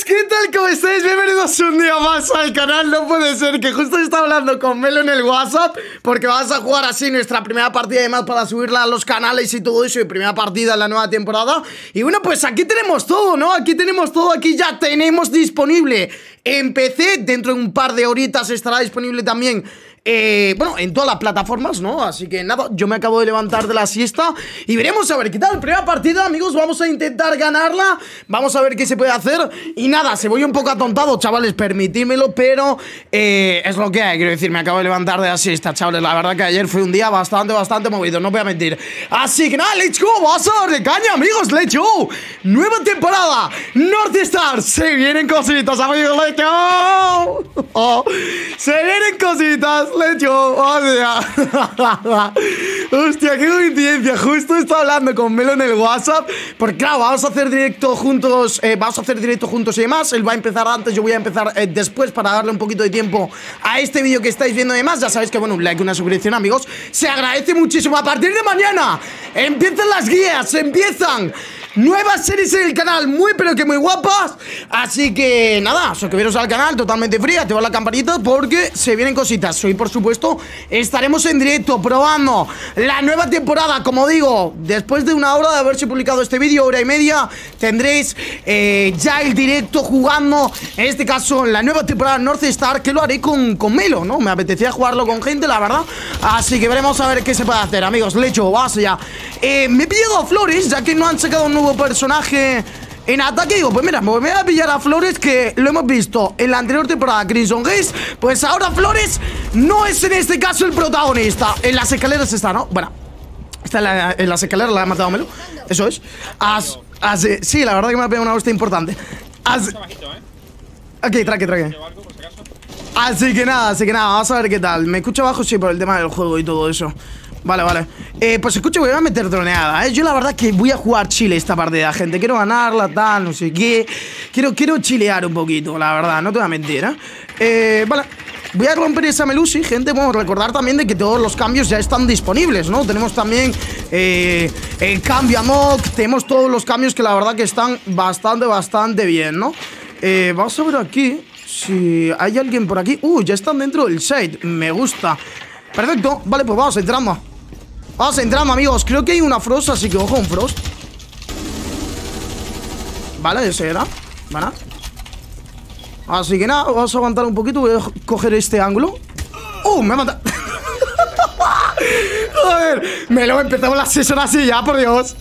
Chavales, ¿qué tal? ¿Cómo estáis? Bienvenidos un día más al canal. No puede ser que justo estaba hablando con Melo en el WhatsApp, porque vas a jugar así nuestra primera partida, además para subirla a los canales y todo eso, y primera partida en la nueva temporada. Y bueno, pues aquí tenemos todo, ¿no? Aquí tenemos todo, aquí ya tenemos disponible en PC. Dentro de un par de horitas estará disponible también bueno, en todas las plataformas, ¿no? Así que nada, yo me acabo de levantar de la siesta y veremos a ver qué tal. Primera partida, amigos, vamos a intentar ganarla. Vamos a ver qué se puede hacer. Y nada, se voy un poco atontado, chavales, permitírmelo, pero es lo que hay, quiero decir, me acabo de levantar de la siesta, chavales. La verdad que ayer fue un día bastante movido, no voy a mentir. Así que nada, let's go, vamos a darle caña, amigos, let's go. Nueva temporada, North Star. Se vienen cositas, amigos, let's go. Se vienen cositas. Let's go, hostia, qué coincidencia. Justo estaba hablando con Melo en el WhatsApp, porque claro, vamos a hacer directo juntos. Y demás. Él va a empezar antes, yo voy a empezar después, para darle un poquito de tiempo a este vídeo que estáis viendo. Además, ya sabéis que bueno, un like, una suscripción, amigos, se agradece muchísimo. A partir de mañana empiezan las guías, empiezan nuevas series en el canal, muy pero que muy guapas. Así que nada, suscribiros al canal totalmente free, activad la campanita porque se vienen cositas. Hoy por supuesto estaremos en directo probando la nueva temporada. Como digo, después de una hora de haberse publicado este vídeo, hora y media, tendréis ya el directo jugando, en este caso la nueva temporada North Star, que lo haré con Melo, ¿no? Me apetecía jugarlo con gente, la verdad. Así que veremos a ver qué se puede hacer, amigos. Le echo, vamos allá. Me he pillado a Flores, ya que no han sacado un nuevo personaje en ataque. Digo, pues mira, me voy a pillar a Flores, que lo hemos visto en la anterior temporada, Crimson Gaze. Pues ahora Flores no es en este caso el protagonista. En las escaleras está, ¿no? Bueno, está en las escaleras, la ha matado Melo. Eso es. Sí, la verdad que me ha pegado una hostia importante. Ok, traque. Así que nada, vamos a ver qué tal. ¿Me escucho abajo? Sí, por el tema del juego y todo eso. Vale. Pues escucha, voy a meter droneada, Yo la verdad que voy a jugar chile esta partida, gente. Quiero ganarla, tal, no sé qué. Quiero chilear un poquito, la verdad, no te voy a mentir, Vale. Voy a romper esa Melusi, gente. Vamos a recordar también de que todos los cambios ya están disponibles, ¿no? Tenemos también el cambio a Mock. Tenemos todos los cambios que la verdad que están bastante bien, ¿no? Vamos a ver aquí si hay alguien por aquí. Ya están dentro del site, me gusta. Perfecto, vale, pues vamos entrando. Vamos entrando, amigos. Creo que hay una Frost, así que ojo, un Frost. Vale, ese era. Vale. Así que nada, vamos a aguantar un poquito. Voy a coger este ángulo. Me ha matado. Joder, me lo empezamos la sesión así ya, por Dios.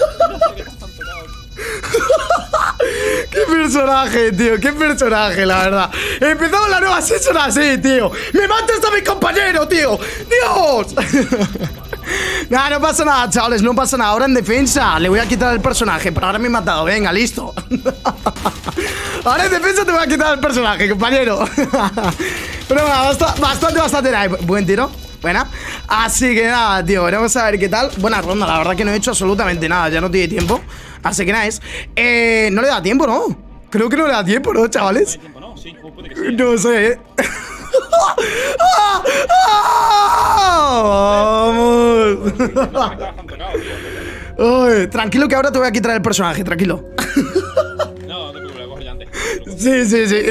Qué personaje, tío, qué personaje, la verdad. Empezamos la nueva sesión así, tío. Me mata hasta mi compañero, tío. ¡Dios! Nah, no pasa nada, chavales, no pasa nada. Ahora en defensa le voy a quitar el personaje, pero ahora me he matado, venga, listo. Ahora en defensa te voy a quitar el personaje, compañero. Pero bueno, bastante nice. Buen tiro, buena. Así que nada, tío, vamos a ver qué tal. Buena ronda, la verdad que no he hecho absolutamente nada. Ya no tiene tiempo, así que nada, no le da tiempo, ¿no? Creo que no le da tiempo, ¿no, chavales? No, sí, puede que sí. No sé, ¡Vamos! Tranquilo que ahora te voy a quitar el personaje, tranquilo. No, te preocupes, lo cojo ya antes. Sí.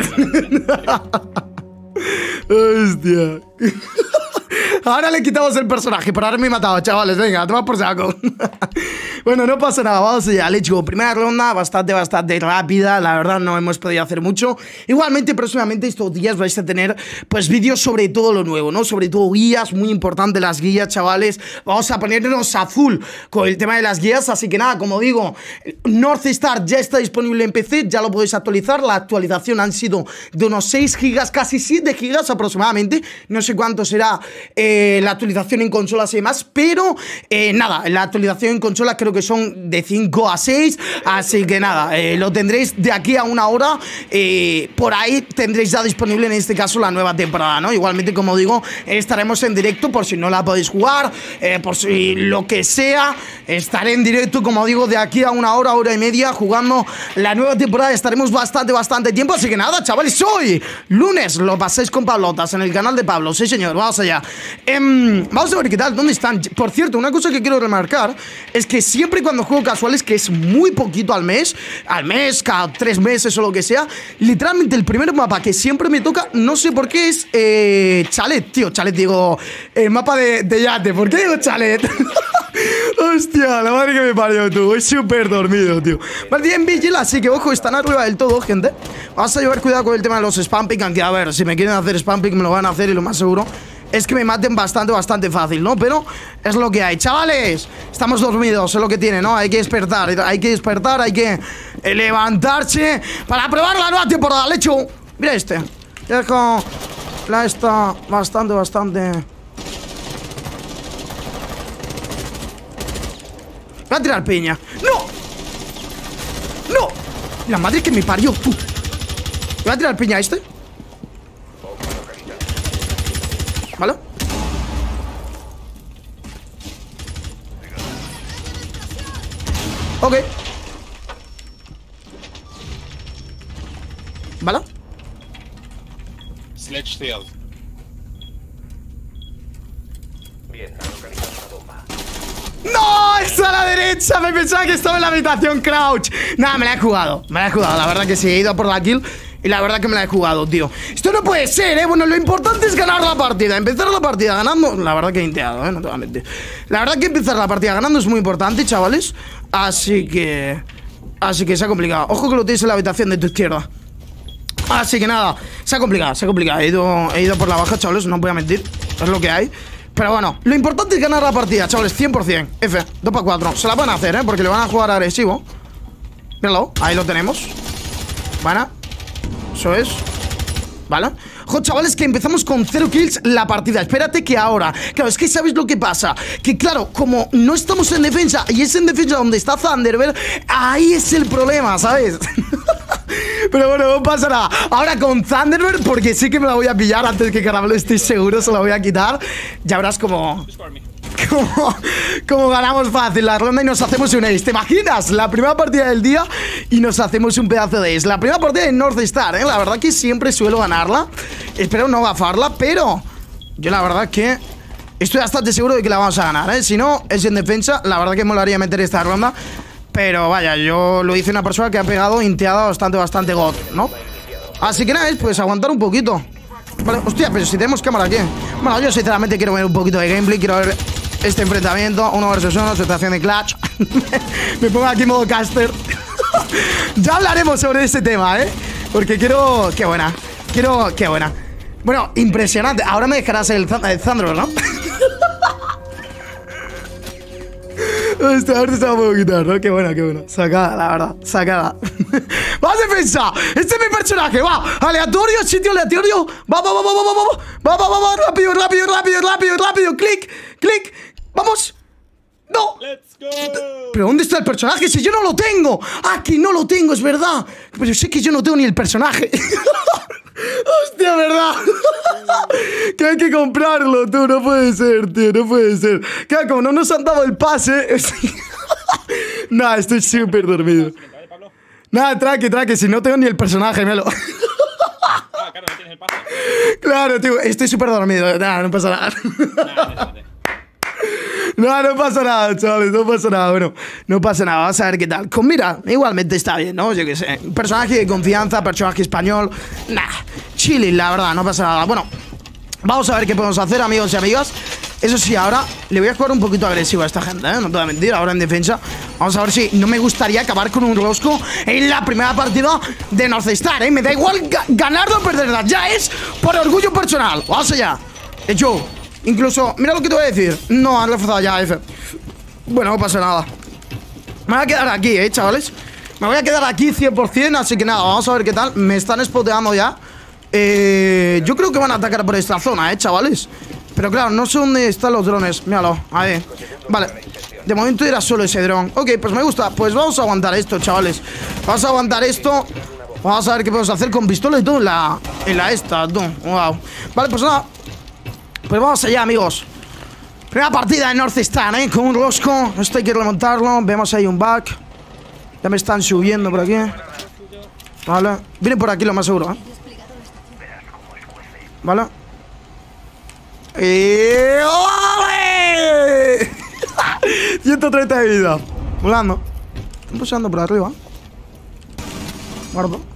Hostia. Ahora le quitamos el personaje, por ahora me he matado, chavales. Venga, toma por saco. Bueno, no pasa nada, vamos allá, let's go. Primera ronda, bastante rápida. La verdad no hemos podido hacer mucho. Igualmente, próximamente estos días vais a tener pues vídeos sobre todo lo nuevo, ¿no? Sobre todo guías, muy importante las guías, chavales. Vamos a ponernos a full con el tema de las guías. Así que nada, como digo, North Star ya está disponible en PC, ya lo podéis actualizar. La actualización han sido de unos 6 gigas, casi 7 gigas aproximadamente. No sé cuánto será la actualización en consolas y demás, pero nada, la actualización en consolas creo que son de 5 a 6, así que nada, lo tendréis de aquí a una hora. Por ahí tendréis ya disponible en este caso la nueva temporada, ¿no? Igualmente, como digo, estaremos en directo por si no la podéis jugar, por si lo que sea, estaré en directo, como digo, de aquí a una hora, hora y media, jugando la nueva temporada. Estaremos bastante tiempo, así que nada, chavales, hoy lunes lo pasáis con Pablotas en el canal de Pablo, sí señor, vamos allá. Vamos a ver qué tal, ¿dónde están? Por cierto, una cosa que quiero remarcar es que siempre cuando juego casuales, que es muy poquito al mes, cada 3 meses o lo que sea, literalmente el primer mapa que siempre me toca, no sé por qué, es chalet, tío. Chalet, digo, el mapa de yate. ¿Por qué digo chalet? Hostia, la madre que me parió, tú. Voy súper dormido, tío. Vale, bien Vigil, así que ojo, están arriba del todo, gente. Vamos a llevar cuidado con el tema de los spam pick, aunque a ver, si me quieren hacer spam pick me lo van a hacer y lo más seguro es que me maten bastante fácil, ¿no? Pero es lo que hay. Chavales, estamos dormidos, es lo que tiene, ¿no? Hay que despertar, hay que levantarse para probar la nueva temporada. Le echo. Mira este. Dejo la esta bastante. Voy a tirar piña. ¡No! ¡No! La madre que me parió, tú. Voy a tirar piña a este. ¿Vale? Ok. ¿Vale? Sledge Field. Bien, han localizado una bomba. ¡No! ¡Está a la derecha! Me pensaba que estaba en la habitación crouch. Nada, me la he jugado. La verdad que sí, he ido a por la kill. Y la verdad que me la he jugado, tío. Esto no puede ser, ¿eh? Bueno, lo importante es ganar la partida. Empezar la partida ganando. La verdad que he inteado, ¿eh? No te voy a mentir. La verdad que empezar la partida ganando es muy importante, chavales. Así que se ha complicado. Ojo que lo tienes en la habitación de tu izquierda. Así que nada, se ha complicado. He ido por la baja, chavales, no voy a mentir. Es lo que hay. Pero bueno, lo importante es ganar la partida, chavales, 100%. F, 2x4. Se la van a hacer, ¿eh? Porque le van a jugar agresivo. Míralo, ahí lo tenemos. Buena. Eso es. ¿Vale? Ojo, chavales, que empezamos con 0 kills la partida. Espérate que ahora... Claro, es que ¿sabes lo que pasa? Que claro, como no estamos en defensa y es en defensa donde está Thunderbird, ahí es el problema, ¿sabes? Pero bueno, no pasa nada. Ahora con Thunderbird, porque sí que me la voy a pillar antes que Caramelo, estoy seguro, se la voy a quitar. Ya verás como ganamos fácil la ronda y nos hacemos un ace. ¿Te imaginas? La primera partida del día y nos hacemos un pedazo de ace. La primera partida de North Star, ¿eh? La verdad que siempre suelo ganarla. Espero no gafarla, pero yo la verdad que estoy bastante seguro de que la vamos a ganar, ¿eh? Si no, es en defensa. La verdad que molaría meter esta ronda. Pero vaya, yo lo hice una persona que ha pegado inteada bastante god, ¿no? Así que nada, pues aguantar un poquito. Vale, hostia, pero si tenemos cámara aquí. Bueno, yo sinceramente quiero ver un poquito de gameplay. Quiero ver este enfrentamiento 1 versus 1, situación de clutch. Me pongo aquí modo caster. Ya hablaremos sobre este tema, ¿eh? Porque quiero... Qué buena. Qué buena. Bueno, impresionante. Ahora me dejarás el Thunder, ¿no? Hostia, ahora se la puedo quitar, ¿no? Qué buena. Sacada, la verdad. Sacada. ¡Vamos a defensa! ¡Este es mi personaje! ¡Va! ¡Aleatorio! ¡Sitio aleatorio! ¡Va! ¡Rápido! ¡Clic! ¡Vamos! ¡No! Let's go. ¿Pero dónde está el personaje? Si yo no lo tengo. ¡Ah, que no lo tengo! Es verdad. Pero sé que yo no tengo ni el personaje. Hostia, ¿verdad? Que hay que comprarlo, tú. No puede ser, tío. No puede ser. Claro, como no nos han dado el pase. Nah, estoy súper dormido. Nada, traque. Si no tengo ni el personaje, míralo. Ah, claro, no tienes el pase. Claro, tío. Estoy súper dormido. Nada, no pasa nada. No pasa nada, chavales, no pasa nada. Bueno, no pasa nada, vamos a ver qué tal. Con mira, igualmente está bien, ¿no? Yo qué sé, personaje de confianza, personaje español. Nah, chilling, la verdad, no pasa nada. Bueno, vamos a ver qué podemos hacer, amigos y amigas. Eso sí, ahora le voy a jugar un poquito agresivo a esta gente, ¿eh? No te voy a mentir, ahora en defensa. Vamos a ver si no me gustaría acabar con un rosco en la primera partida de North Star, ¿eh? Me da igual ganarla o perderla, ya es por orgullo personal. Vamos allá. Hecho. Incluso, mira lo que te voy a decir. No, han reforzado ya, F. Bueno, no pasa nada. Me voy a quedar aquí, chavales. Me voy a quedar aquí 100%, así que nada, vamos a ver qué tal. Me están spoteando ya. Yo creo que van a atacar por esta zona, chavales. Pero claro, no sé dónde están los drones. Míralo, ahí. Vale, de momento era solo ese dron. Ok, pues me gusta, pues vamos a aguantar esto, chavales. Vamos a aguantar esto. Vamos a ver qué podemos hacer con pistola y todo en la esta, tú. Wow. Vale, pues nada. Pues vamos allá, amigos. Primera partida de North Star, con un rosco. Esto hay que remontarlo. Vemos ahí un bug. Ya me están subiendo por aquí. Vale. Vienen por aquí lo más seguro, Vale. ¡Y ¡ole! 130 de vida. Volando. Están pusheando por arriba. Guardo.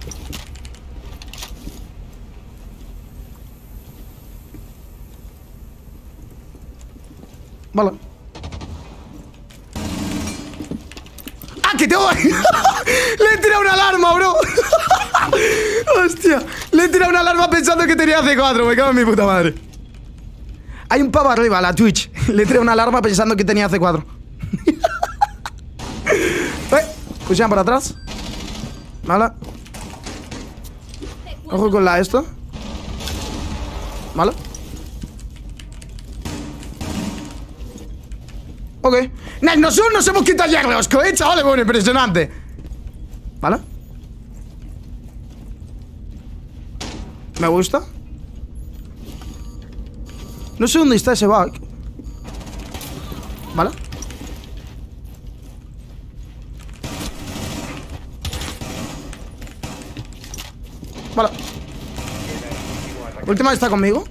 Vale. ¡Ah, que tengo! Le he tirado una alarma, bro. Hostia. Le he tirado una alarma pensando que tenía C4. Me cago en mi puta madre. Hay un pavo arriba, la Twitch. Le he tirado una alarma pensando que tenía C4. Pushean para atrás. Vale. Ojo con la esto. Vale. Ok. Nosotros nos hemos quitado ya los cohetes, chavales. Bueno, impresionante. Vale. Me gusta. No sé dónde está ese bug. Vale. Vale. Última está conmigo.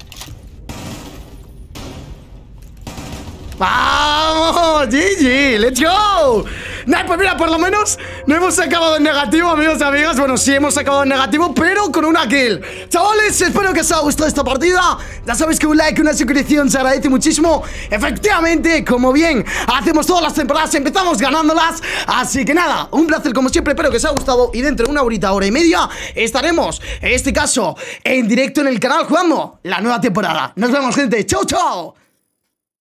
¡Vamos! ¡GG! ¡Let's go! Nah, pues mira, por lo menos no hemos acabado en negativo, amigos y amigas. Bueno, sí hemos acabado en negativo, pero con una kill. Chavales, espero que os haya gustado esta partida. Ya sabéis que un like, una suscripción se agradece muchísimo. Efectivamente, como bien hacemos todas las temporadas, empezamos ganándolas. Así que nada, un placer como siempre. Espero que os haya gustado. Y dentro de una horita, hora y media, estaremos, en este caso, en directo en el canal jugando la nueva temporada. Nos vemos, gente. ¡Chao, chao!